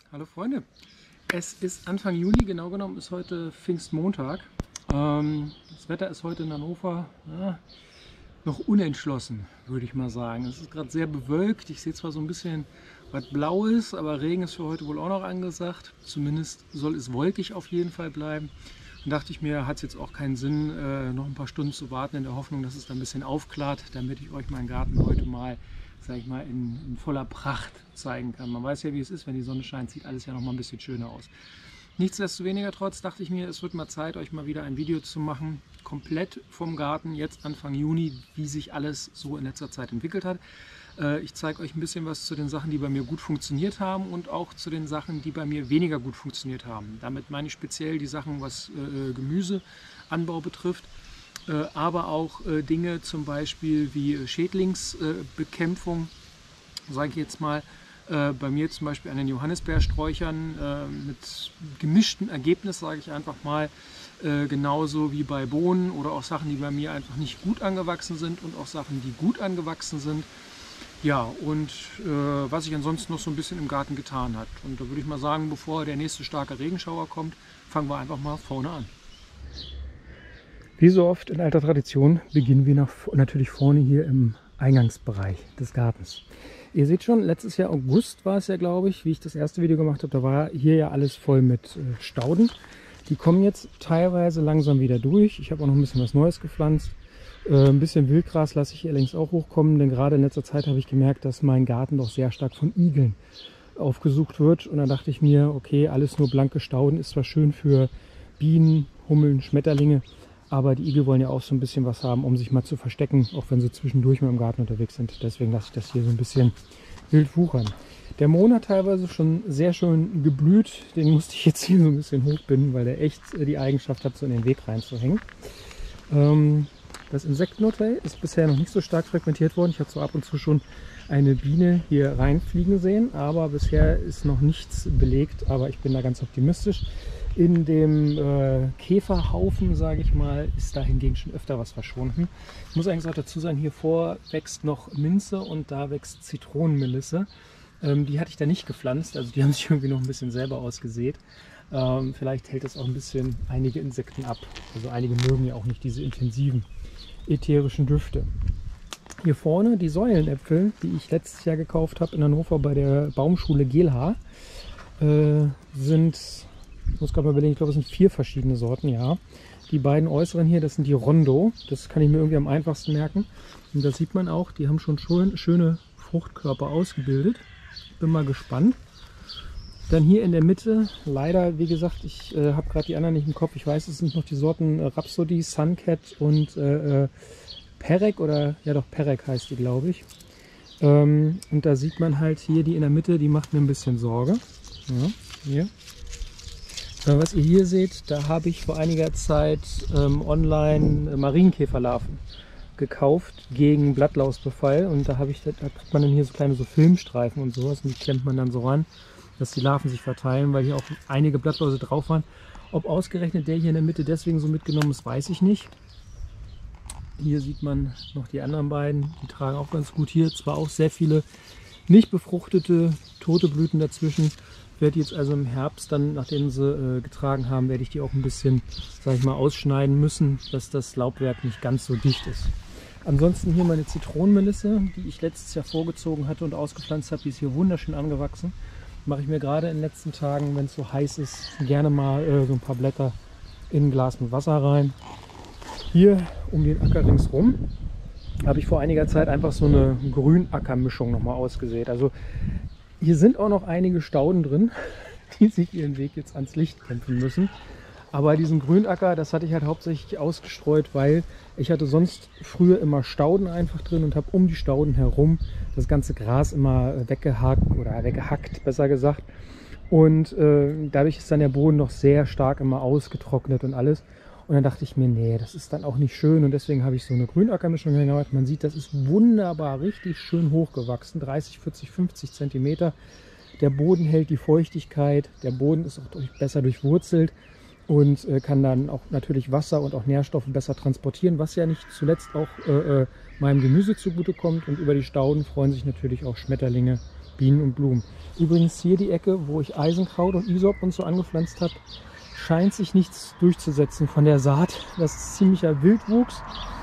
Hallo Freunde, es ist Anfang Juni, genau genommen ist heute Pfingstmontag. Das Wetter ist heute in Hannover noch unentschlossen, würde ich mal sagen. Es ist gerade sehr bewölkt, ich sehe zwar so ein bisschen was Blaues, aber Regen ist für heute wohl auch noch angesagt. Zumindest soll es wolkig auf jeden Fall bleiben. Dann dachte ich mir, hat es jetzt auch keinen Sinn, noch ein paar Stunden zu warten, in der Hoffnung, dass es dann ein bisschen aufklart, damit ich euch meinen Garten heute mal, sag ich mal, in voller Pracht zeigen kann. Man weiß ja, wie es ist, wenn die Sonne scheint, sieht alles ja noch mal ein bisschen schöner aus. Nichtsdestoweniger trotz dachte ich mir, es wird mal Zeit, euch mal wieder ein Video zu machen, komplett vom Garten, jetzt Anfang Juni, wie sich alles so in letzter Zeit entwickelt hat. Ich zeige euch ein bisschen was zu den Sachen, die bei mir gut funktioniert haben und auch zu den Sachen, die bei mir weniger gut funktioniert haben. Damit meine ich speziell die Sachen, was Gemüseanbau betrifft, aber auch Dinge zum Beispiel wie Schädlingsbekämpfung, sage ich jetzt mal. Bei mir zum Beispiel an den Johannisbeersträuchern mit gemischtem Ergebnis, sage ich einfach mal, genauso wie bei Bohnen oder auch Sachen, die bei mir einfach nicht gut angewachsen sind und auch Sachen, die gut angewachsen sind. Ja, und was sich ansonsten noch so ein bisschen im Garten getan hat. Und da würde ich mal sagen, bevor der nächste starke Regenschauer kommt, fangen wir einfach mal vorne an. Wie so oft in alter Tradition beginnen wir natürlich vorne hier im Eingangsbereich des Gartens. Ihr seht schon, letztes Jahr August war es ja, glaube ich, wie ich das erste Video gemacht habe, da war hier ja alles voll mit Stauden. Die kommen jetzt teilweise langsam wieder durch. Ich habe auch noch ein bisschen was Neues gepflanzt. Ein bisschen Wildgras lasse ich hier allerdings auch hochkommen, denn gerade in letzter Zeit habe ich gemerkt, dass mein Garten doch sehr stark von Igeln aufgesucht wird. Und dann dachte ich mir, okay, alles nur blanke Stauden ist zwar schön für Bienen, Hummeln, Schmetterlinge, aber die Igel wollen ja auch so ein bisschen was haben, um sich mal zu verstecken, auch wenn sie zwischendurch mal im Garten unterwegs sind. Deswegen lasse ich das hier so ein bisschen wild wuchern. Der Mohn hat teilweise schon sehr schön geblüht. Den musste ich jetzt hier so ein bisschen hochbinden, weil der echt die Eigenschaft hat, so in den Weg reinzuhängen. Das Insektenhotel ist bisher noch nicht so stark frequentiert worden. Ich habe so ab und zu schon eine Biene hier reinfliegen sehen, aber bisher ist noch nichts belegt. Aber ich bin da ganz optimistisch. In dem Käferhaufen, sage ich mal, ist da hingegen schon öfter was verschwunden. Ich muss eigentlich auch dazu sagen, hier vor wächst noch Minze und da wächst Zitronenmelisse. Die hatte ich da nicht gepflanzt, also die haben sich irgendwie noch ein bisschen selber ausgesät. Vielleicht hält es auch ein bisschen einige Insekten ab. Also einige mögen ja auch nicht diese intensiven ätherischen Düfte. Hier vorne die Säulenäpfel, die ich letztes Jahr gekauft habe in Hannover bei der Baumschule Geelhaar, sind... Ich muss gerade mal überlegen, ich glaube, es sind 4 verschiedene Sorten, ja. Die beiden äußeren hier, das sind die Rondo. Das kann ich mir irgendwie am einfachsten merken. Und das sieht man auch, die haben schon schöne Fruchtkörper ausgebildet. Bin mal gespannt. Dann hier in der Mitte, leider, wie gesagt, ich habe gerade die anderen nicht im Kopf. Ich weiß, es sind noch die Sorten Rhapsody, Suncat und Perec, oder ja doch, Perec heißt die, glaube ich. Und da sieht man halt hier die in der Mitte, die macht mir ein bisschen Sorge. Ja, hier. Was ihr hier seht, da habe ich vor einiger Zeit online Marienkäferlarven gekauft gegen Blattlausbefall, und da kriegt man dann hier so kleine Filmstreifen und sowas, und die klemmt man dann so ran, dass die Larven sich verteilen, weil hier auch einige Blattläuse drauf waren. Ob ausgerechnet der hier in der Mitte deswegen so mitgenommen ist, weiß ich nicht. Hier sieht man noch die anderen beiden, die tragen auch ganz gut. Hier zwar auch sehr viele nicht befruchtete, tote Blüten dazwischen. Ich werde jetzt also im Herbst dann, nachdem sie getragen haben, werde ich die auch ein bisschen, sage ich mal, ausschneiden müssen, dass das Laubwerk nicht ganz so dicht ist. Ansonsten hier meine Zitronenmelisse, die ich letztes Jahr vorgezogen hatte und ausgepflanzt habe, die ist hier wunderschön angewachsen. Mache ich mir gerade in den letzten Tagen, wenn es so heiß ist, gerne mal so ein paar Blätter in ein Glas mit Wasser rein. Hier um den Acker ringsrum habe ich vor einiger Zeit einfach so eine Grünackermischung nochmal ausgesät. Also hier sind auch noch einige Stauden drin, die sich ihren Weg jetzt ans Licht kämpfen müssen. Aber diesen Grünacker, das hatte ich halt hauptsächlich ausgestreut, weil ich hatte sonst früher immer Stauden einfach drin und habe um die Stauden herum das ganze Gras immer weggehackt, besser gesagt. Und dadurch ist dann der Boden noch sehr stark immer ausgetrocknet und alles. Und dann dachte ich mir, nee, das ist dann auch nicht schön, und deswegen habe ich so eine Grünackermischung gemacht. Man sieht, das ist wunderbar, richtig schön hochgewachsen, 30, 40, 50 Zentimeter. Der Boden hält die Feuchtigkeit, der Boden ist auch besser durchwurzelt und kann dann auch natürlich Wasser und auch Nährstoffe besser transportieren, was ja nicht zuletzt auch meinem Gemüse zugutekommt. Und über die Stauden freuen sich natürlich auch Schmetterlinge Bienen und Blumen. Übrigens hier die Ecke, wo ich Eisenkraut und Isop und so angepflanzt habe, scheint sich nichts durchzusetzen von der Saat. Das ist ziemlicher Wildwuchs,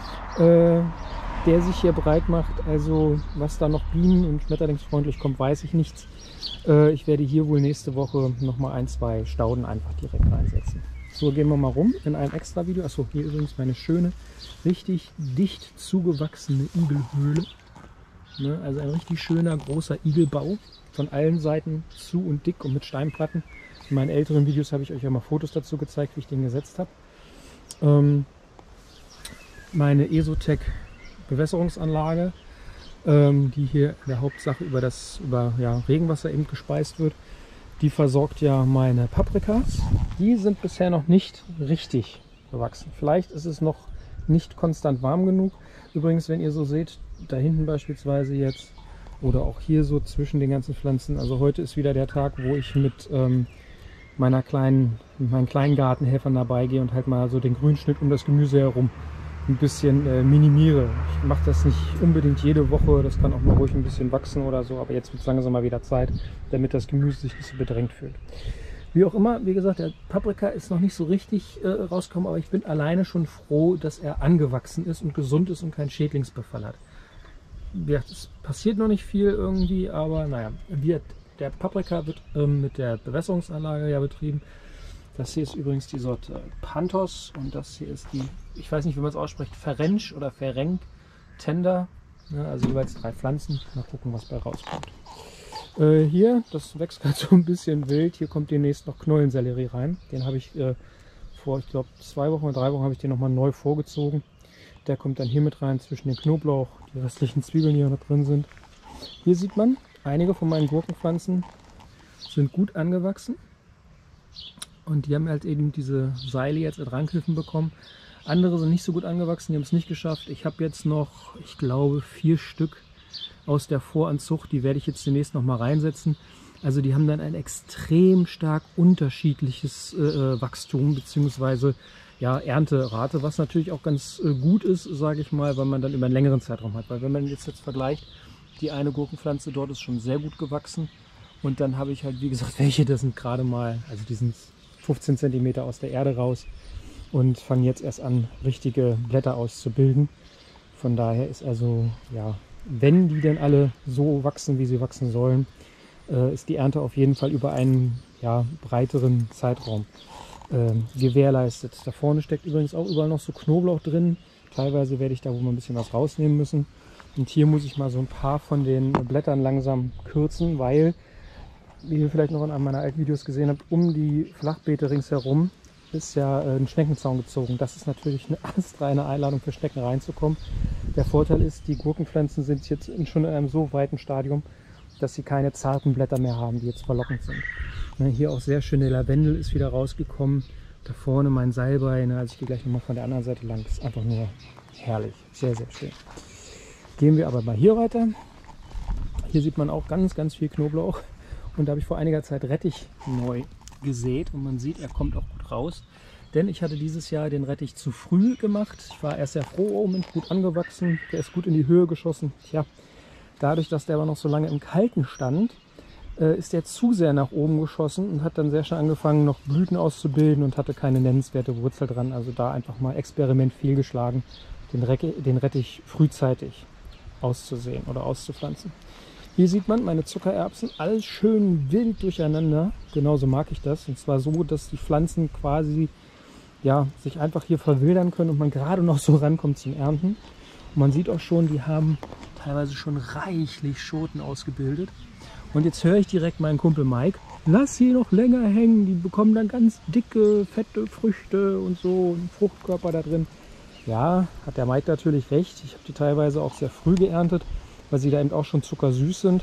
der sich hier breit macht. Also was da noch bienen- und schmetterlingsfreundlich kommt, weiß ich nichts. Ich werde hier wohl nächste Woche nochmal 1, 2 Stauden einfach direkt reinsetzen. So, gehen wir mal rum in einem extra Video. Achso, hier übrigens meine schöne, richtig dicht zugewachsene Igelhöhle. Ne, also ein richtig schöner, großer Igelbau. Von allen Seiten zu und dick und mit Steinplatten. In meinen älteren Videos habe ich euch ja mal Fotos dazu gezeigt, wie ich den gesetzt habe. Meine Esotec Bewässerungsanlage, die hier in der Hauptsache über Regenwasser eben gespeist wird. Die versorgt ja meine Paprikas. Die sind bisher noch nicht richtig gewachsen. Vielleicht ist es noch nicht konstant warm genug. Übrigens, wenn ihr so seht, da hinten beispielsweise jetzt oder auch hier so zwischen den ganzen Pflanzen. Also heute ist wieder der Tag, wo ich mit meinen kleinen Gartenhelfern dabei gehe und halt mal so den Grünschnitt um das Gemüse herum ein bisschen minimiere. Ich mache das nicht unbedingt jede Woche, das kann auch mal ruhig ein bisschen wachsen oder so, aber jetzt wird es langsam mal wieder Zeit, damit das Gemüse sich nicht so bedrängt fühlt. Wie auch immer, wie gesagt, der Paprika ist noch nicht so richtig rausgekommen, aber ich bin alleine schon froh, dass er angewachsen ist und gesund ist und keinen Schädlingsbefall hat. Ja, es passiert noch nicht viel irgendwie, aber naja, der Paprika wird mit der Bewässerungsanlage ja betrieben. Das hier ist übrigens die Sorte Pantos und das hier ist die, ich weiß nicht, wie man es ausspricht, Ferenc oder Ferenc Tender. Ja, also jeweils 3 Pflanzen. Mal gucken, was bei rauskommt. Hier, das wächst gerade so ein bisschen wild. Hier kommt demnächst noch Knollensellerie rein. Den habe ich vor, ich glaube, 2 Wochen oder 3 Wochen habe ich den nochmal neu vorgezogen. Der kommt dann hier mit rein zwischen den Knoblauch, die restlichen Zwiebeln, die noch drin sind. Hier sieht man, einige von meinen Gurkenpflanzen sind gut angewachsen. Und die haben halt eben diese Seile jetzt mit Rankhilfen bekommen. Andere sind nicht so gut angewachsen, die haben es nicht geschafft. Ich habe jetzt noch, ich glaube, 4 Stück aus der Voranzucht. Die werde ich jetzt demnächst noch mal reinsetzen. Also die haben dann ein extrem stark unterschiedliches Wachstum bzw. ja, Ernterate, was natürlich auch ganz gut ist, sage ich mal, weil man dann über einen längeren Zeitraum hat. Weil wenn man jetzt vergleicht, die eine Gurkenpflanze dort ist schon sehr gut gewachsen. Und dann habe ich halt, wie gesagt, welche, das sind gerade mal, also die sind 15 cm aus der Erde raus und fangen jetzt erst an, richtige Blätter auszubilden. Von daher ist also, ja, wenn die denn alle so wachsen, wie sie wachsen sollen, ist die Ernte auf jeden Fall über einen breiteren Zeitraum gewährleistet. Da vorne steckt übrigens auch überall noch so Knoblauch drin. Teilweise werde ich da wohl mal ein bisschen was rausnehmen müssen. Und hier muss ich mal so ein paar von den Blättern langsam kürzen, weil, wie ihr vielleicht noch in einem meiner alten Videos gesehen habt, um die Flachbeete ringsherum ist ja ein Schneckenzaun gezogen. Das ist natürlich eine astreine Einladung für Schnecken reinzukommen. Der Vorteil ist, die Gurkenpflanzen sind jetzt schon in einem so weiten Stadium, dass sie keine zarten Blätter mehr haben, die jetzt verlockend sind. Hier auch sehr schön, der Lavendel ist wieder rausgekommen. Da vorne mein Salbei, also ich gehe gleich nochmal von der anderen Seite lang. Das ist einfach nur herrlich, sehr, sehr schön. Gehen wir aber mal hier weiter. Hier sieht man auch ganz, ganz viel Knoblauch. Und da habe ich vor einiger Zeit Rettich neu gesät. Und man sieht, er kommt auch gut raus. Denn ich hatte dieses Jahr den Rettich zu früh gemacht. Ich war erst sehr froh, oh Mensch, gut angewachsen. Der ist gut in die Höhe geschossen. Tja, dadurch, dass der aber noch so lange im Kalten stand, ist der zu sehr nach oben geschossen und hat dann sehr schnell angefangen, noch Blüten auszubilden und hatte keine nennenswerte Wurzel dran. Also da einfach mal Experiment fehlgeschlagen, den Rettich frühzeitig auszusehen oder auszupflanzen. Hier sieht man meine Zuckererbsen, alles schön wild durcheinander. Genauso mag ich das. Und zwar so, dass die Pflanzen quasi sich einfach hier verwildern können und man gerade noch so rankommt zum Ernten. Und man sieht auch schon, die haben teilweise schon reichlich Schoten ausgebildet. Und jetzt höre ich direkt meinen Kumpel Mike, lass sie noch länger hängen, die bekommen dann ganz dicke, fette Früchte und so, einen Fruchtkörper da drin. Ja, hat der Mike natürlich recht. Ich habe die teilweise auch sehr früh geerntet, weil sie da eben auch schon zuckersüß sind.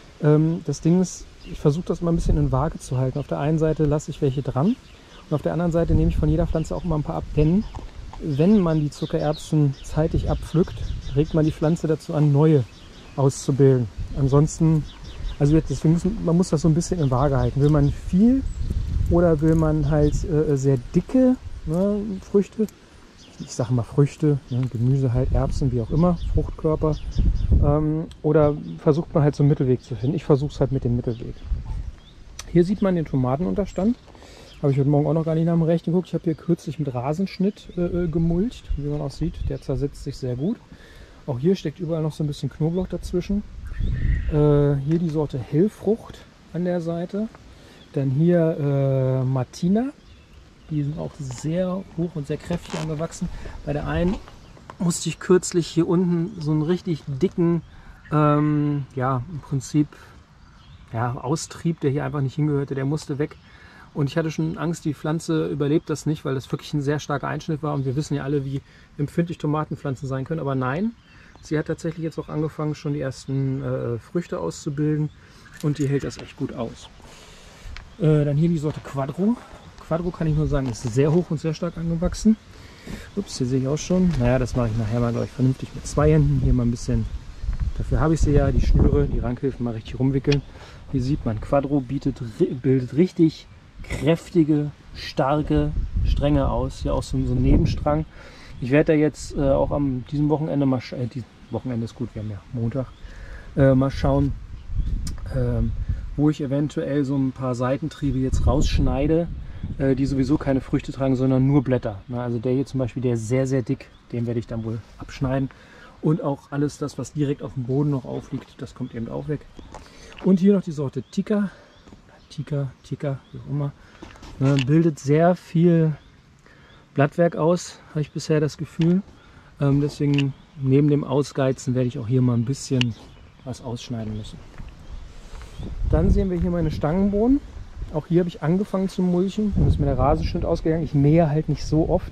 Das Ding ist, ich versuche das mal ein bisschen in Waage zu halten. Auf der einen Seite lasse ich welche dran und auf der anderen Seite nehme ich von jeder Pflanze auch mal ein paar ab. Denn wenn man die Zuckererbsen zeitig abpflückt, regt man die Pflanze dazu an, neue auszubilden. Ansonsten, also deswegen man muss das so ein bisschen in Waage halten. Will man viel oder will man halt sehr dicke Früchte? ich sage mal Früchte, ne, Gemüse halt, Erbsen, wie auch immer, Fruchtkörper. Oder versucht man halt so einen Mittelweg zu finden. Ich versuche es halt mit dem Mittelweg. Hier sieht man den Tomatenunterstand. Habe ich heute Morgen auch noch gar nicht nach dem Recht geguckt. Ich habe hier kürzlich mit Rasenschnitt gemulcht, wie man auch sieht. Der zersetzt sich sehr gut. Auch hier steckt überall noch so ein bisschen Knoblauch dazwischen. Hier die Sorte Hellfrucht an der Seite. Dann hier Martina. Die sind auch sehr hoch und sehr kräftig angewachsen. Bei der einen musste ich kürzlich hier unten so einen richtig dicken, ja, im Prinzip ja, Austrieb, der hier einfach nicht hingehörte, der musste weg. Und ich hatte schon Angst, die Pflanze überlebt das nicht, weil das wirklich ein sehr starker Einschnitt war. Und wir wissen ja alle, wie empfindlich Tomatenpflanzen sein können. Aber nein, sie hat tatsächlich jetzt auch angefangen, schon die ersten Früchte auszubilden. Und die hält das echt gut aus. Dann hier die Sorte Quadro. Quadro kann ich nur sagen, ist sehr hoch und sehr stark angewachsen. Ups, hier sehe ich auch schon. Naja, das mache ich nachher mal, glaube ich, vernünftig mit 2 Händen. Hier mal ein bisschen, dafür habe ich sie ja, die Schnüre, die Rankhilfen mal richtig rumwickeln. Hier sieht man, Quadro bildet richtig kräftige, starke Stränge aus. Hier auch so ein Nebenstrang. Ich werde da jetzt auch am diesem Wochenende mal Wochenende ist gut, wir haben ja Montag, mal schauen, wo ich eventuell so ein paar Seitentriebe jetzt rausschneide, die sowieso keine Früchte tragen, sondern nur Blätter. Also der hier zum Beispiel, der ist sehr, sehr dick, den werde ich dann wohl abschneiden. Und auch alles das, was direkt auf dem Boden noch aufliegt, das kommt eben auch weg. Und hier noch die Sorte Tika, wie auch immer, bildet sehr viel Blattwerk aus, habe ich bisher das Gefühl. Deswegen neben dem Ausgeizen werde ich auch hier mal ein bisschen was ausschneiden müssen. Dann sehen wir hier meine Stangenbohnen. Auch hier habe ich angefangen zu mulchen. Dann ist mir der Rasenschnitt ausgegangen. Ich mähe halt nicht so oft.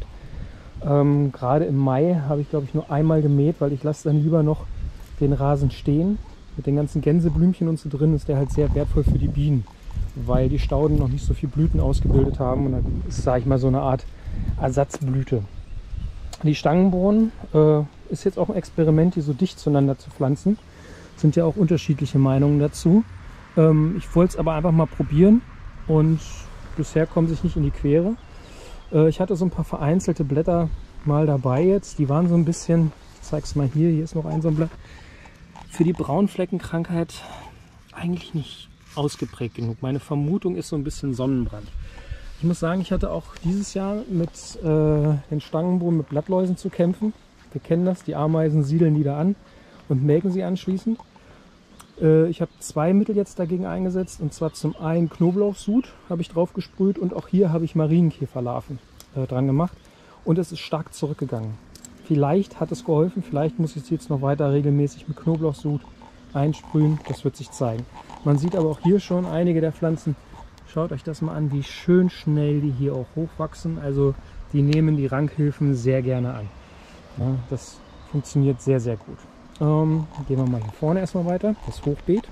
Gerade im Mai habe ich, glaube ich, nur einmal gemäht, weil ich lasse dann lieber noch den Rasen stehen. Mit den ganzen Gänseblümchen und so drin ist der halt sehr wertvoll für die Bienen, weil die Stauden noch nicht so viel Blüten ausgebildet haben. Und dann ist, sage ich mal, so eine Art Ersatzblüte. Die Stangenbohnen ist jetzt auch ein Experiment, die so dicht zueinander zu pflanzen. Sind ja auch unterschiedliche Meinungen dazu. Ich wollte es aber einfach mal probieren und bisher kommen sich nicht in die Quere. Ich hatte so ein paar vereinzelte Blätter mal dabei jetzt. Die waren so ein bisschen, ich zeige es mal hier ist noch ein so ein Blatt, für die Braunfleckenkrankheit eigentlich nicht ausgeprägt genug. Meine Vermutung ist so ein bisschen Sonnenbrand. Ich muss sagen, ich hatte auch dieses Jahr mit den Stangenbohnen mit Blattläusen zu kämpfen. Wir kennen das, die Ameisen siedeln die da an und melken sie anschließend. Ich habe 2 Mittel jetzt dagegen eingesetzt, und zwar zum einen Knoblauchsud habe ich drauf gesprüht und auch hier habe ich Marienkäferlarven dran gemacht und es ist stark zurückgegangen. Vielleicht hat es geholfen, vielleicht muss ich es jetzt noch weiter regelmäßig mit Knoblauchsud einsprühen, das wird sich zeigen. Man sieht aber auch hier schon einige der Pflanzen, schaut euch das mal an, wie schön schnell die hier auch hochwachsen, also die nehmen die Rankhilfen sehr gerne an. Ja, das funktioniert sehr, sehr gut. Gehen wir mal hier vorne erstmal weiter, das Hochbeet.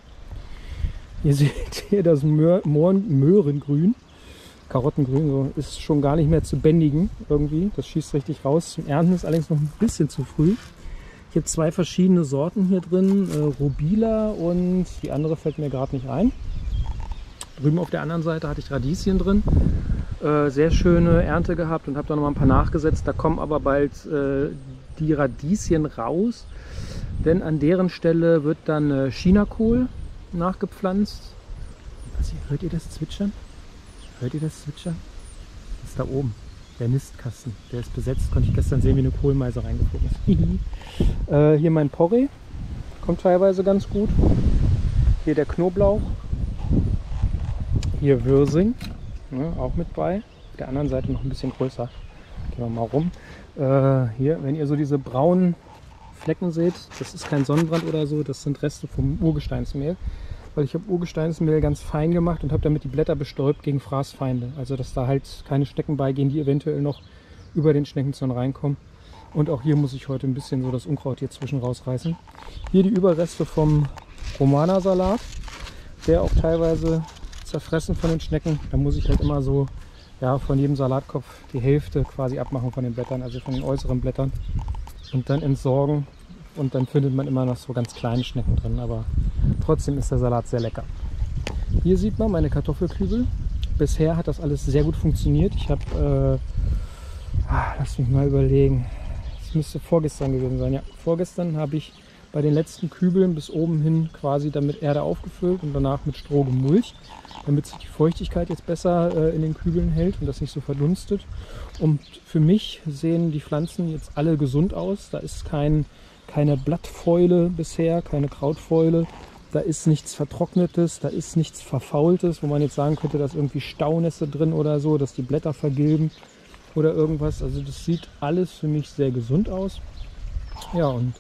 Ihr seht hier das Möhrengrün, Karottengrün, so ist schon gar nicht mehr zu bändigen irgendwie. Das schießt richtig raus. Zum Ernten ist allerdings noch ein bisschen zu früh. Ich habe 2 verschiedene Sorten hier drin, Rubila und die andere fällt mir gerade nicht ein. Drüben auf der anderen Seite hatte ich Radieschen drin. Sehr schöne Ernte gehabt und habe da noch mal ein paar nachgesetzt. Da kommen aber bald die Radieschen raus. Denn an deren Stelle wird dann Chinakohl nachgepflanzt. Hört ihr das zwitschern? Hört ihr das zwitschern? Das ist da oben, der Nistkasten. Der ist besetzt, konnte ich gestern sehen, wie eine Kohlmeise reingeflogen ist. Hier mein Porree, kommt teilweise ganz gut. Hier der Knoblauch. Hier Würsing, ne, auch mit bei. Auf der anderen Seite noch ein bisschen größer. Gehen wir mal rum. Hier, wenn ihr so diese braunen Flecken seht, das ist kein Sonnenbrand oder so, das sind Reste vom Urgesteinsmehl. Weil ich habe Urgesteinsmehl ganz fein gemacht und habe damit die Blätter bestäubt gegen Fraßfeinde. Also dass da halt keine Schnecken beigehen, die eventuell noch über den Schneckenzorn reinkommen. Und auch hier muss ich heute ein bisschen so das Unkraut hier zwischen rausreißen. Hier die Überreste vom Romana-Salat, der auch teilweise zerfressen von den Schnecken. Da muss ich halt immer so, ja, von jedem Salatkopf die Hälfte quasi abmachen von den Blättern, also von den äußeren Blättern. Und dann entsorgen und dann findet man immer noch so ganz kleine Schnecken drin, aber trotzdem ist der Salat sehr lecker. Hier sieht man meine Kartoffelkübel. Bisher hat das alles sehr gut funktioniert. Ich habe Lass mich mal überlegen. Es müsste vorgestern gewesen sein. Ja, vorgestern habe ich bei den letzten Kübeln bis oben hin quasi dann mit Erde aufgefüllt und danach mit Stroh gemulcht, damit sich die Feuchtigkeit jetzt besser in den Kübeln hält und das nicht so verdunstet. Und für mich sehen die Pflanzen jetzt alle gesund aus. Da ist keine Blattfäule bisher, keine Krautfäule. Da ist nichts Vertrocknetes, da ist nichts Verfaultes, wo man jetzt sagen könnte, da ist irgendwie Staunässe drin oder so, dass die Blätter vergilben oder irgendwas. Also das sieht alles für mich sehr gesund aus. Ja, und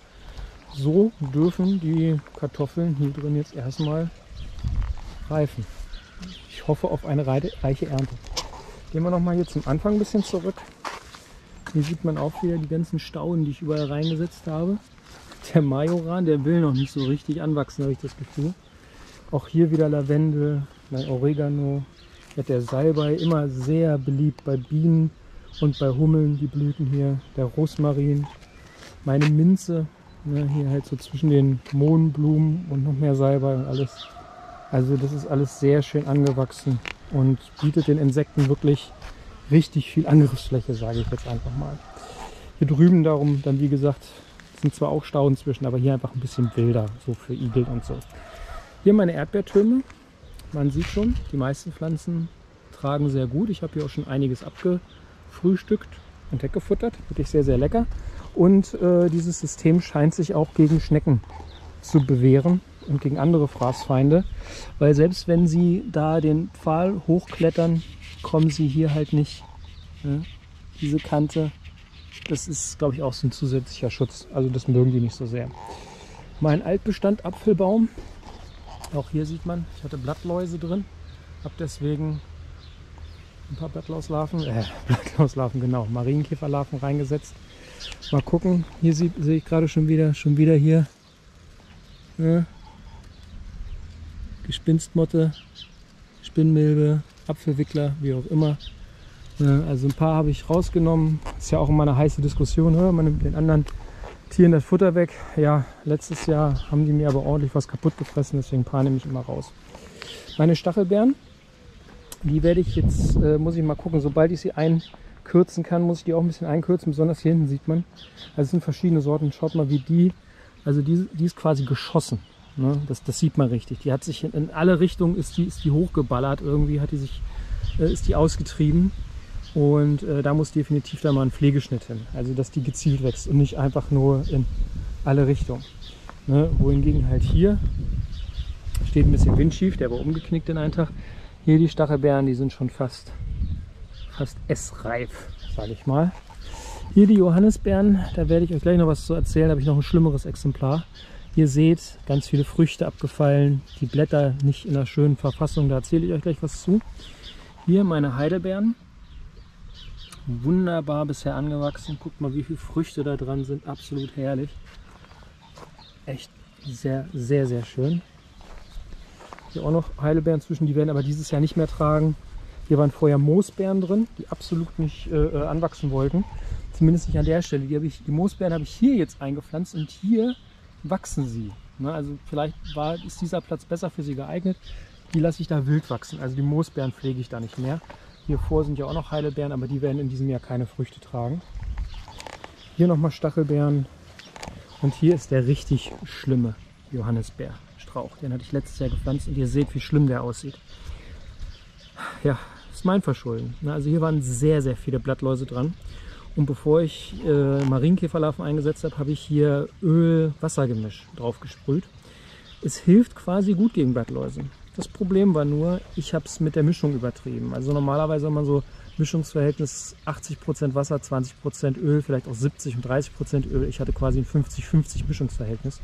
so dürfen die Kartoffeln hier drin jetzt erstmal reifen. Ich hoffe auf eine reiche Ernte. Gehen wir nochmal hier zum Anfang ein bisschen zurück. Hier sieht man auch wieder die ganzen Stauden, die ich überall reingesetzt habe. Der Majoran, der will noch nicht so richtig anwachsen, habe ich das Gefühl. Auch hier wieder Lavendel, mein Oregano, der Salbei, immer sehr beliebt bei Bienen und bei Hummeln, die Blüten hier. Der Rosmarin, meine Minze, ne, hier halt so zwischen den Mohnblumen und noch mehr Salbei und alles. Also das ist alles sehr schön angewachsen und bietet den Insekten wirklich richtig viel Angriffsfläche, sage ich jetzt einfach mal. Hier drüben darum dann, wie gesagt, sind zwar auch Stauden zwischen, aber hier einfach ein bisschen wilder, so für Igel und so. Hier meine Erdbeertürme. Man sieht schon, die meisten Pflanzen tragen sehr gut. Ich habe hier auch schon einiges abgefrühstückt und weggefuttert. Wirklich sehr, sehr lecker. Und dieses System scheint sich auch gegen Schnecken zu bewähren und gegen andere Fraßfeinde. Weil selbst wenn sie da den Pfahl hochklettern, kommen sie hier halt nicht. Ne? Diese Kante. Das ist, glaube ich, auch so ein zusätzlicher Schutz. Also das mögen die nicht so sehr. Mein Altbestand Apfelbaum. Auch hier sieht man, ich hatte Blattläuse drin. Habe deswegen ein paar Blattlaußlarven, genau, Marienkäferlarven reingesetzt. Mal gucken. Hier sehe ich gerade schon wieder hier Gespinstmotte, Spinnmilbe, Apfelwickler, wie auch immer. Also ein paar habe ich rausgenommen. Ist ja auch immer eine heiße Diskussion. Oder? Man nimmt den anderen Tieren das Futter weg. Ja, letztes Jahr haben die mir aber ordentlich was kaputt gefressen. Deswegen ein paar nehme ich immer raus. Meine Stachelbeeren, die werde ich jetzt, muss ich mal gucken. Sobald ich sie einkürzen kann, muss ich die auch ein bisschen einkürzen. Besonders hier hinten sieht man. Also es sind verschiedene Sorten. Schaut mal, wie die, also die ist quasi geschossen. Ne? Das sieht man richtig. Die hat sich in alle Richtungen ist die hochgeballert. Irgendwie ist die ausgetrieben. Und da muss definitiv da mal ein Pflegeschnitt hin. Also dass die gezielt wächst und nicht einfach nur in alle Richtungen. Ne? Wohingegen halt hier steht ein bisschen windschief, der war umgeknickt in einen Tag. Hier die Stachelbeeren, die sind schon fast essreif, sage ich mal. Hier die Johannisbeeren, da werde ich euch gleich noch was zu erzählen. Da habe ich noch ein schlimmeres Exemplar. Ihr seht, ganz viele Früchte abgefallen, die Blätter nicht in einer schönen Verfassung. Da erzähle ich euch gleich was zu. Hier meine Heidelbeeren. Wunderbar bisher angewachsen. Guckt mal, wie viele Früchte da dran sind. Absolut herrlich. Echt sehr, sehr, sehr schön. Hier auch noch Heidelbeeren zwischen, die werden aber dieses Jahr nicht mehr tragen. Hier waren vorher Moosbeeren drin, die absolut nicht anwachsen wollten. Zumindest nicht an der Stelle. Die Moosbeeren habe ich hier jetzt eingepflanzt und hier wachsen sie. Ne? Also vielleicht ist dieser Platz besser für sie geeignet. Die lasse ich da wild wachsen. Also die Moosbeeren pflege ich da nicht mehr. Hier vor sind ja auch noch Heidelbeeren, aber die werden in diesem Jahr keine Früchte tragen. Hier nochmal Stachelbeeren. Und hier ist der richtig schlimme Johannisbeerstrauch. Den hatte ich letztes Jahr gepflanzt und ihr seht, wie schlimm der aussieht. Ja, das ist mein Verschulden. Also hier waren sehr, sehr viele Blattläuse dran. Und bevor ich Marienkäferlarven eingesetzt habe, habe ich hier Öl-Wasser-Gemisch drauf gesprüht. Es hilft quasi gut gegen Blattläuse. Das Problem war nur, ich habe es mit der Mischung übertrieben. Also normalerweise hat man so Mischungsverhältnis 80% Wasser, 20% Öl, vielleicht auch 70 und 30% Öl. Ich hatte quasi ein 50-50 Mischungsverhältnis.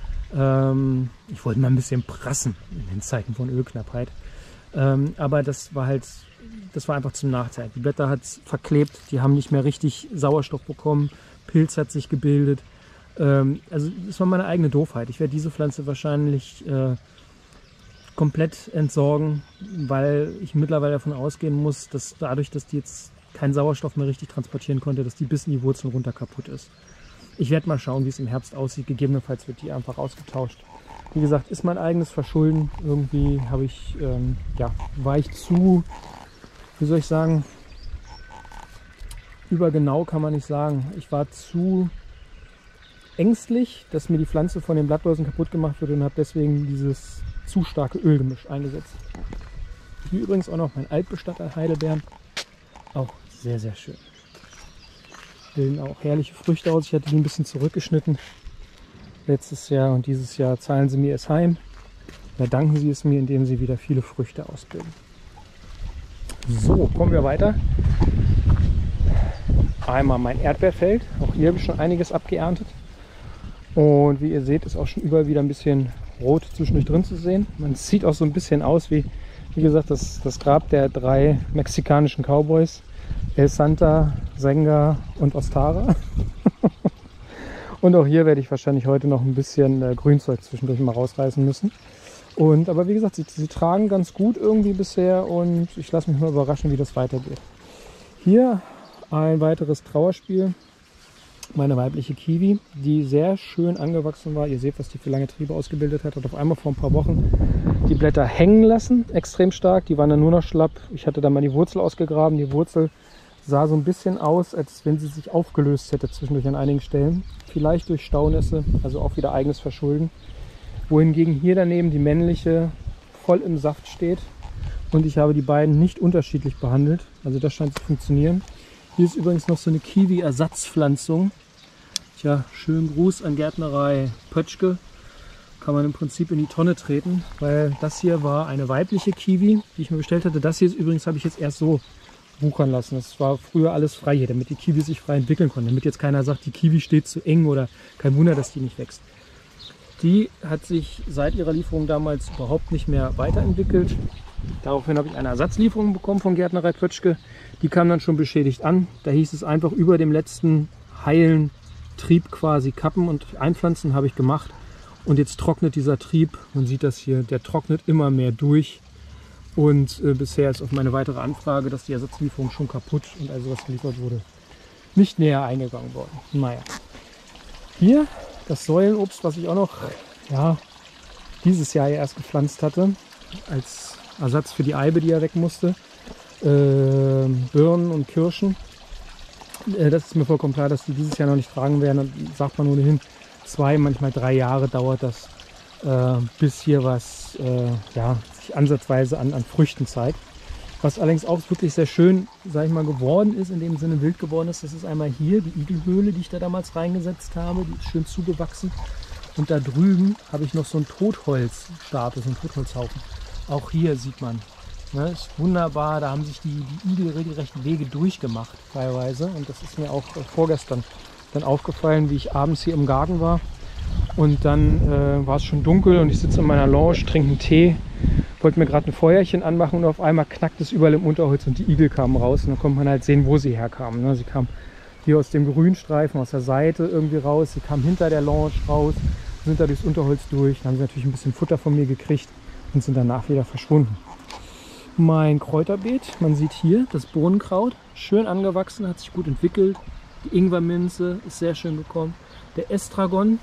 Ich wollte mal ein bisschen prassen in den Zeiten von Ölknappheit. Aber das war einfach zum Nachteil. Die Blätter hat es verklebt, die haben nicht mehr richtig Sauerstoff bekommen, Pilz hat sich gebildet. Also das war meine eigene Doofheit. Ich werde diese Pflanze wahrscheinlich komplett entsorgen, weil ich mittlerweile davon ausgehen muss, dass dadurch, dass die jetzt keinen Sauerstoff mehr richtig transportieren konnte, dass die bis in die Wurzeln runter kaputt ist. Ich werde mal schauen, wie es im Herbst aussieht. Gegebenenfalls wird die einfach ausgetauscht. Wie gesagt, ist mein eigenes Verschulden. Irgendwie habe ich, war ich zu, wie soll ich sagen, übergenau kann man nicht sagen. Ich war zu ängstlich, dass mir die Pflanze von den Blattläusen kaputt gemacht wird und habe deswegen dieses zu starke Ölgemisch eingesetzt. Hier übrigens auch noch mein Altbestand an Heidelbeeren. Auch sehr, sehr schön. Bilden auch herrliche Früchte aus. Ich hatte die ein bisschen zurückgeschnitten. Letztes Jahr und dieses Jahr zahlen sie mir es heim. Da danken sie es mir, indem sie wieder viele Früchte ausbilden. So, kommen wir weiter. Einmal mein Erdbeerfeld. Auch hier habe ich schon einiges abgeerntet. Und wie ihr seht, ist auch schon überall wieder ein bisschen rot zwischendurch drin zu sehen. Man sieht auch so ein bisschen aus wie gesagt, das Grab der 3 mexikanischen Cowboys. El Santa, Senga und Ostara. Und auch hier werde ich wahrscheinlich heute noch ein bisschen Grünzeug zwischendurch mal rausreißen müssen. Aber wie gesagt, sie tragen ganz gut irgendwie bisher und ich lasse mich mal überraschen, wie das weitergeht. Hier ein weiteres Trauerspiel. Meine weibliche Kiwi, die sehr schön angewachsen war. Ihr seht, was die für lange Triebe ausgebildet hat. Hat auf einmal vor ein paar Wochen die Blätter hängen lassen, extrem stark. Die waren dann nur noch schlapp. Ich hatte dann mal die Wurzel ausgegraben. Die Wurzel sah so ein bisschen aus, als wenn sie sich aufgelöst hätte zwischendurch an einigen Stellen. Vielleicht durch Staunässe, also auch wieder eigenes Verschulden. Wohingegen hier daneben die männliche voll im Saft steht. Und ich habe die beiden nicht unterschiedlich behandelt. Also das scheint zu funktionieren. Hier ist übrigens noch so eine Kiwi-Ersatzpflanzung. Tja, schönen Gruß an Gärtnerei Pötschke. Kann man im Prinzip in die Tonne treten, weil das hier war eine weibliche Kiwi, die ich mir bestellt hatte. Das hier ist übrigens, habe ich jetzt erst so wuchern lassen. Das war früher alles frei hier, damit die Kiwi sich frei entwickeln konnte. Damit jetzt keiner sagt, die Kiwi steht zu eng oder kein Wunder, dass die nicht wächst. Die hat sich seit ihrer Lieferung damals überhaupt nicht mehr weiterentwickelt. Daraufhin habe ich eine Ersatzlieferung bekommen von Gärtnerei Pötschke. Die kam dann schon beschädigt an. Da hieß es einfach über dem letzten heilen Trieb quasi kappen und einpflanzen, habe ich gemacht. Und jetzt trocknet dieser Trieb, man sieht das hier, der trocknet immer mehr durch. Und bisher ist auf meine weitere Anfrage, dass die Ersatzlieferung schon kaputt und also was geliefert wurde, nicht näher eingegangen worden. Naja. Hier das Säulenobst, was ich auch noch dieses Jahr erst gepflanzt hatte, als Ersatz für die Eibe, die ja weg musste. Birnen und Kirschen. Das ist mir vollkommen klar, dass die dieses Jahr noch nicht tragen werden. Dann sagt man ohnehin 2, manchmal 3 Jahre dauert das, bis hier was sich ansatzweise an Früchten zeigt. Was allerdings auch wirklich sehr schön, sage ich mal, geworden ist, in dem Sinne wild geworden ist, das ist einmal hier die Igelhöhle, die ich da damals reingesetzt habe. Die ist schön zugewachsen. Und da drüben habe ich noch so einen Totholzstapel, so einen Totholzhaufen. Auch hier sieht man, ne, ist wunderbar, da haben sich die Igel regelrecht Wege durchgemacht teilweise. Und das ist mir auch vorgestern dann aufgefallen, wie ich abends hier im Garten war. Und dann war es schon dunkel und ich sitze in meiner Lounge, trinke einen Tee, wollte mir gerade ein Feuerchen anmachen und auf einmal knackt es überall im Unterholz und die Igel kamen raus. Und dann konnte man halt sehen, wo sie herkamen. Ne? Sie kamen hier aus dem Grünstreifen, aus der Seite irgendwie raus. Sie kamen hinter der Lounge raus, sind da durchs Unterholz durch. Dann haben sie natürlich ein bisschen Futter von mir gekriegt und sind danach wieder verschwunden. Mein Kräuterbeet, man sieht hier das Bohnenkraut, schön angewachsen, hat sich gut entwickelt. Die Ingwerminze ist sehr schön gekommen. Der Estragon,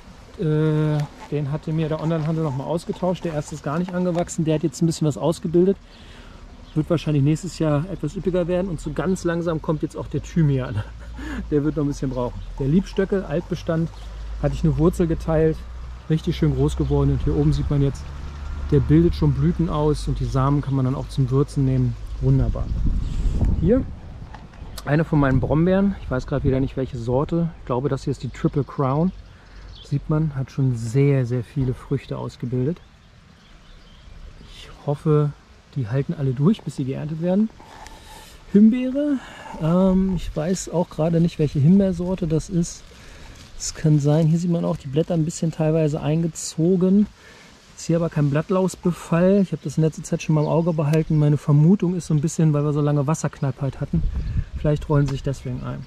den hatte mir der Onlinehandel noch mal ausgetauscht. Der erste ist gar nicht angewachsen, der hat jetzt ein bisschen was ausgebildet. Wird wahrscheinlich nächstes Jahr etwas üppiger werden und so ganz langsam kommt jetzt auch der Thymian. Der wird noch ein bisschen brauchen. Der Liebstöckel, Altbestand, hatte ich eine Wurzel geteilt, richtig schön groß geworden und hier oben sieht man jetzt, der bildet schon Blüten aus und die Samen kann man dann auch zum Würzen nehmen. Wunderbar. Hier eine von meinen Brombeeren, ich weiß gerade wieder nicht welche Sorte, ich glaube das hier ist die Triple Crown. Sieht man, hat schon sehr, sehr viele Früchte ausgebildet. Ich hoffe, die halten alle durch, bis sie geerntet werden. Himbeere, ich weiß auch gerade nicht, welche Himbeersorte das ist. Es kann sein, hier sieht man auch die Blätter ein bisschen teilweise eingezogen. Jetzt hier aber kein Blattlausbefall. Ich habe das in letzter Zeit schon mal im Auge behalten. Meine Vermutung ist so ein bisschen, weil wir so lange Wasserknappheit hatten. Vielleicht rollen sie sich deswegen ein.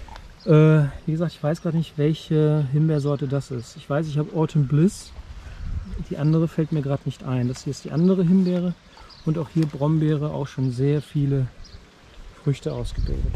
Wie gesagt, ich weiß gerade nicht, welche Himbeersorte das ist. Ich weiß, ich habe Autumn Bliss. Die andere fällt mir gerade nicht ein. Das hier ist die andere Himbeere. Und auch hier Brombeere, auch schon sehr viele Früchte ausgebildet.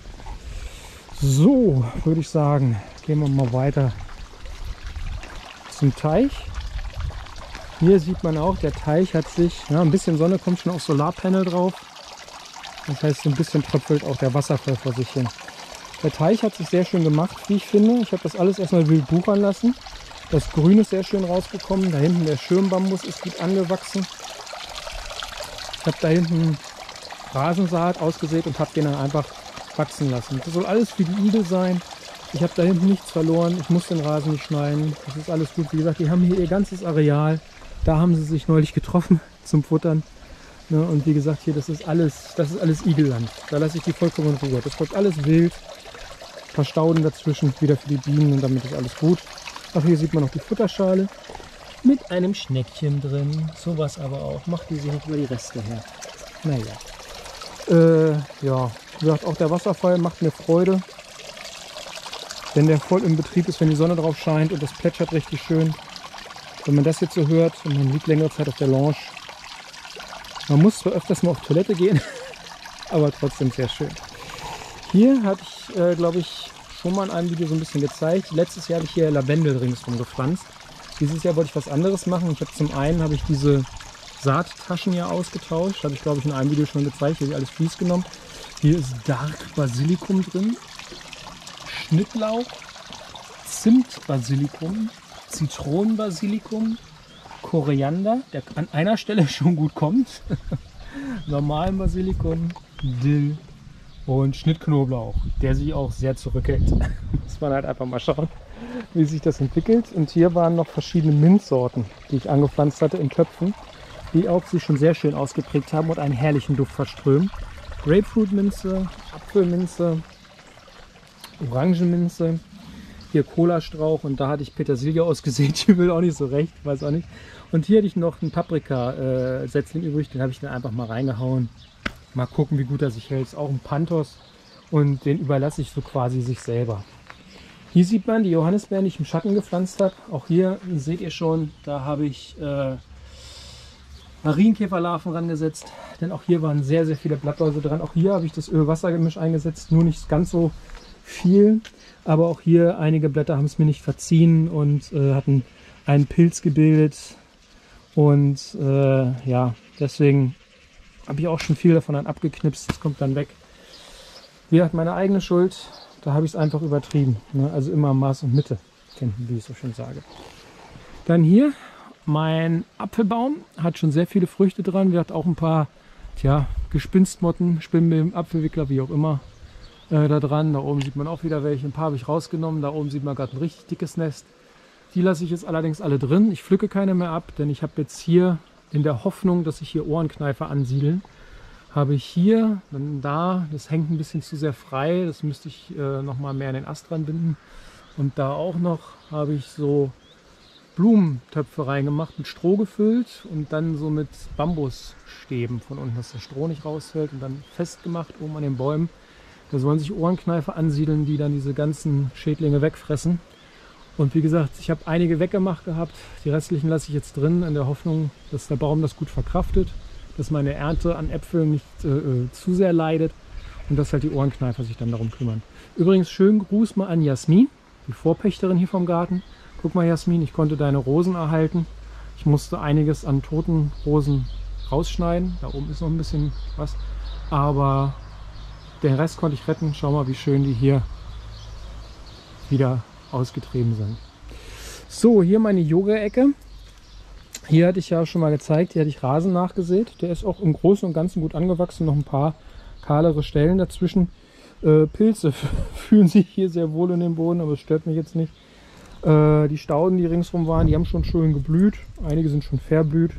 So, würde ich sagen, gehen wir mal weiter zum Teich. Hier sieht man auch, der Teich hat sich, ein bisschen Sonne kommt schon auf Solarpanel drauf. Das heißt, so ein bisschen tröpfelt auch der Wasserfall vor sich hin. Der Teich hat sich sehr schön gemacht, wie ich finde. Ich habe das alles erstmal wild buchern lassen. Das Grün ist sehr schön rausgekommen. Da hinten der Schirmbambus ist gut angewachsen. Ich habe da hinten Rasensaat ausgesät und habe den dann einfach wachsen lassen. Das soll alles für die Igel sein. Ich habe da hinten nichts verloren. Ich muss den Rasen nicht schneiden. Das ist alles gut. Wie gesagt, die haben hier ihr ganzes Areal. Da haben sie sich neulich getroffen zum Futtern. Ja, und wie gesagt, hier, das ist alles Igelland. Da lasse ich die vollkommen in Ruhe. Das wird alles wild. Ein paar Stauden dazwischen, wieder für die Bienen und damit ist alles gut. Auch hier sieht man noch die Futterschale mit einem Schneckchen drin. Sowas aber auch. Macht die sich nicht über die Reste her. Naja. Ja, wie gesagt, auch der Wasserfall macht mir Freude. Wenn der voll im Betrieb ist, wenn die Sonne drauf scheint und das plätschert richtig schön. Wenn man das jetzt so hört und man liegt längere Zeit auf der Lounge. Man muss zwar öfters mal auf Toilette gehen, aber trotzdem sehr schön. Hier hatte ich, glaube ich, schon mal in einem Video so ein bisschen gezeigt. Letztes Jahr habe ich hier Lavendel ringsrum gepflanzt. Dieses Jahr wollte ich was anderes machen. Ich habe zum einen habe ich diese Saattaschen hier ausgetauscht. Habe ich, glaube ich, in einem Video schon gezeigt. Hier habe ich alles Vlies genommen. Hier ist Dark Basilikum drin. Schnittlauch, Zimtbasilikum, Zitronenbasilikum, Koriander, der an einer Stelle schon gut kommt, normalen Basilikum, Dill und Schnittknoblauch, der sich auch sehr zurückhält. Muss man halt einfach mal schauen, wie sich das entwickelt. Und hier waren noch verschiedene Minzsorten, die ich angepflanzt hatte in Töpfen, die auch sich schon sehr schön ausgeprägt haben und einen herrlichen Duft verströmen. Grapefruitminze, Apfelminze, Orangenminze, hier Cola-Strauch und da hatte ich Petersilie ausgesät, die will auch nicht so recht, weiß auch nicht. Und hier hatte ich noch einen Paprika-Setzling übrig, den habe ich dann einfach mal reingehauen. Mal gucken, wie gut er sich hält. Ist auch ein Panthos und den überlasse ich so quasi sich selber. Hier sieht man die Johannisbeeren, die ich im Schatten gepflanzt habe. Auch hier seht ihr schon, da habe ich Marienkäferlarven rangesetzt, denn auch hier waren sehr, sehr viele Blattläuse dran. Auch hier habe ich das Öl-Wasser-Gemisch eingesetzt, nur nicht ganz so viel. Aber auch hier einige Blätter haben es mir nicht verziehen und hatten einen Pilz gebildet. Und ja, deswegen habe ich auch schon viel davon dann abgeknipst. Das kommt dann weg. Wie hat meine eigene Schuld? Da habe ich es einfach übertrieben. Ne? Also immer Maß und Mitte, wie ich so schön sage. Dann hier mein Apfelbaum. Hat schon sehr viele Früchte dran. Wir hatten auch ein paar Gespinstmotten, Spinnmilben, Apfelwickler, wie auch immer. Da dran. Da oben sieht man auch wieder welche. Ein paar habe ich rausgenommen. Da oben sieht man gerade ein richtig dickes Nest. Die lasse ich jetzt allerdings alle drin. Ich pflücke keine mehr ab, denn ich habe jetzt hier in der Hoffnung, dass sich hier Ohrenkneifer ansiedeln, habe ich hier, dann da, das hängt ein bisschen zu sehr frei. Das müsste ich nochmal mehr an den Ast dran binden. Und da auch noch habe ich so Blumentöpfe reingemacht, mit Stroh gefüllt und dann so mit Bambusstäben von unten, dass das Stroh nicht rausfällt und dann festgemacht oben an den Bäumen. Da sollen sich Ohrenkneifer ansiedeln, die dann diese ganzen Schädlinge wegfressen. Und wie gesagt, ich habe einige weggemacht gehabt. Die restlichen lasse ich jetzt drin, in der Hoffnung, dass der Baum das gut verkraftet, dass meine Ernte an Äpfeln nicht zu sehr leidet und dass halt die Ohrenkneifer sich dann darum kümmern. Übrigens, schönen Gruß mal an Jasmin, die Vorpächterin hier vom Garten. Guck mal, Jasmin, ich konnte deine Rosen erhalten. Ich musste einiges an toten Rosen rausschneiden. Da oben ist noch ein bisschen was, aber den Rest konnte ich retten. Schau mal, wie schön die hier wieder ausgetrieben sind. So, hier meine Yoga-Ecke. Hier hatte ich ja schon mal gezeigt, hier hatte ich Rasen nachgesät. Der ist auch im Großen und Ganzen gut angewachsen. Noch ein paar kahlere Stellen dazwischen. Pilze fühlen sich hier sehr wohl in den Boden, aber es stört mich jetzt nicht. Die Stauden, die ringsrum waren, die haben schon schön geblüht. Einige sind schon verblüht.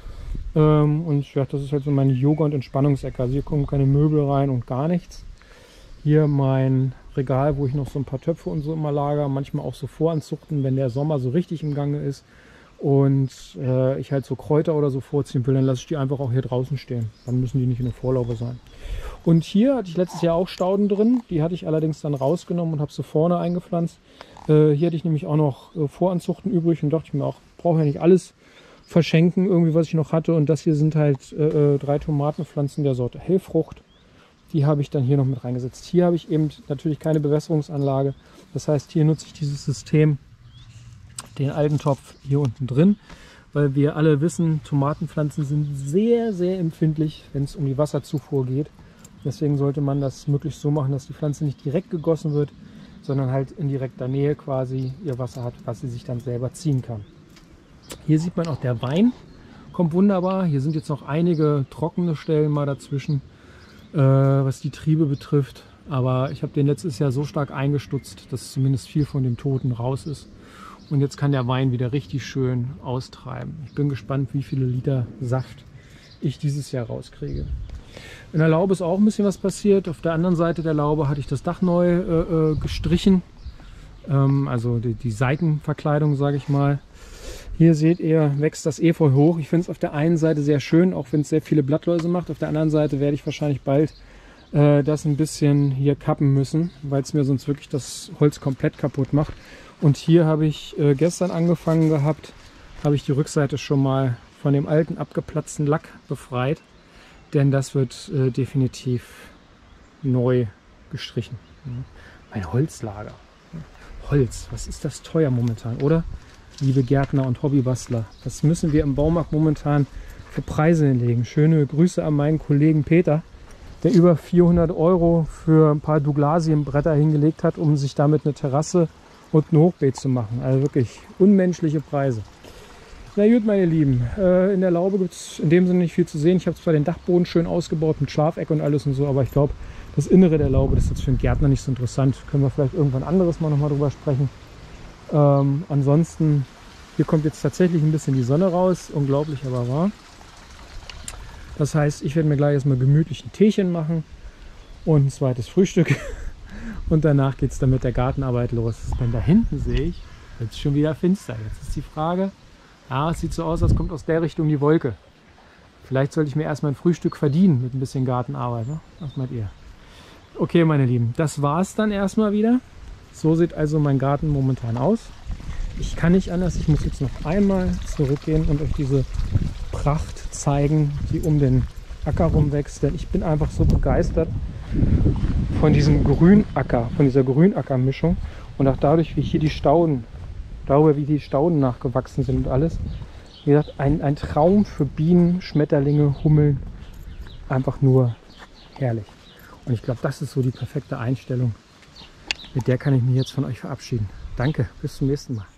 Und ja, das ist halt so meine Yoga- und Entspannungsecke. Also hier kommen keine Möbel rein und gar nichts. Hier mein Regal, wo ich noch so ein paar Töpfe und so immer lager. Manchmal auch so voranzuchten, wenn der Sommer so richtig im Gange ist. Und ich halt so Kräuter oder so vorziehen will, dann lasse ich die einfach auch hier draußen stehen. Dann müssen die nicht in der Vorlaube sein. Und hier hatte ich letztes Jahr auch Stauden drin. Die hatte ich allerdings dann rausgenommen und habe sie vorne eingepflanzt. Hier hatte ich nämlich auch noch Voranzuchten übrig und dachte ich mir auch, brauche ja nicht alles verschenken, irgendwie was ich noch hatte. Und das hier sind halt 3 Tomatenpflanzen der Sorte Hellfrucht. Die habe ich dann hier noch mit reingesetzt. Hier habe ich eben natürlich keine Bewässerungsanlage. Das heißt, hier nutze ich dieses System, den alten Topf hier unten drin, weil wir alle wissen, Tomatenpflanzen sind sehr, sehr empfindlich, wenn es um die Wasserzufuhr geht. Deswegen sollte man das möglichst so machen, dass die Pflanze nicht direkt gegossen wird, sondern halt in direkter Nähe quasi ihr Wasser hat, was sie sich dann selber ziehen kann. Hier sieht man auch, der Wein kommt wunderbar. Hier sind jetzt noch einige trockene Stellen mal dazwischen, was die Triebe betrifft. Aber ich habe den letztes Jahr so stark eingestutzt, dass zumindest viel von dem Toten raus ist. Und jetzt kann der Wein wieder richtig schön austreiben. Ich bin gespannt, wie viele Liter Saft ich dieses Jahr rauskriege. In der Laube ist auch ein bisschen was passiert. Auf der anderen Seite der Laube hatte ich das Dach neu gestrichen. Also die Seitenverkleidung, sage ich mal. Hier seht ihr, wächst das Efeu hoch. Ich finde es auf der einen Seite sehr schön, auch wenn es sehr viele Blattläuse macht. Auf der anderen Seite werde ich wahrscheinlich bald das ein bisschen hier kappen müssen, weil es mir sonst wirklich das Holz komplett kaputt macht. Und hier habe ich gestern angefangen gehabt, habe ich die Rückseite schon mal von dem alten abgeplatzten Lack befreit, denn das wird definitiv neu gestrichen. Ein Holzlager. Holz, was ist das teuer momentan, oder? Liebe Gärtner und Hobbybastler, was müssen wir im Baumarkt momentan für Preise hinlegen? Schöne Grüße an meinen Kollegen Peter, der über 400 € für ein paar Douglasienbretter hingelegt hat, um sich damit eine Terrasse und ein Hochbeet zu machen. Also wirklich unmenschliche Preise. Na gut, meine Lieben, in der Laube gibt es in dem Sinne nicht viel zu sehen. Ich habe zwar den Dachboden schön ausgebaut mit Schlafeck und alles und so, aber ich glaube, das Innere der Laube, das ist jetzt für einen Gärtner nicht so interessant. Können wir vielleicht irgendwann anderes mal nochmal drüber sprechen. Ansonsten, hier kommt jetzt tatsächlich ein bisschen die Sonne raus, unglaublich aber wahr. Das heißt, ich werde mir gleich erstmal gemütlich ein Teechen machen und ein zweites Frühstück und danach geht es dann mit der Gartenarbeit los. Denn da hinten sehe ich, jetzt ist schon wieder finster. Jetzt ist die Frage, es sieht so aus, als kommt aus der Richtung die Wolke. Vielleicht sollte ich mir erstmal ein Frühstück verdienen mit ein bisschen Gartenarbeit. Ne? Was meint ihr? Okay, meine Lieben, das war es dann erstmal wieder. So sieht also mein Garten momentan aus. Ich kann nicht anders, ich muss jetzt noch einmal zurückgehen und euch diese Pracht zeigen, die um den Acker rumwächst. Denn ich bin einfach so begeistert von diesem Grünacker, von dieser Grünackermischung und auch dadurch, wie hier die Stauden, darüber wie die Stauden nachgewachsen sind und alles. Wie gesagt, ein Traum für Bienen, Schmetterlinge, Hummeln. Einfach nur herrlich. Und ich glaube, das ist so die perfekte Einstellung. Mit der kann ich mich jetzt von euch verabschieden. Danke, bis zum nächsten Mal.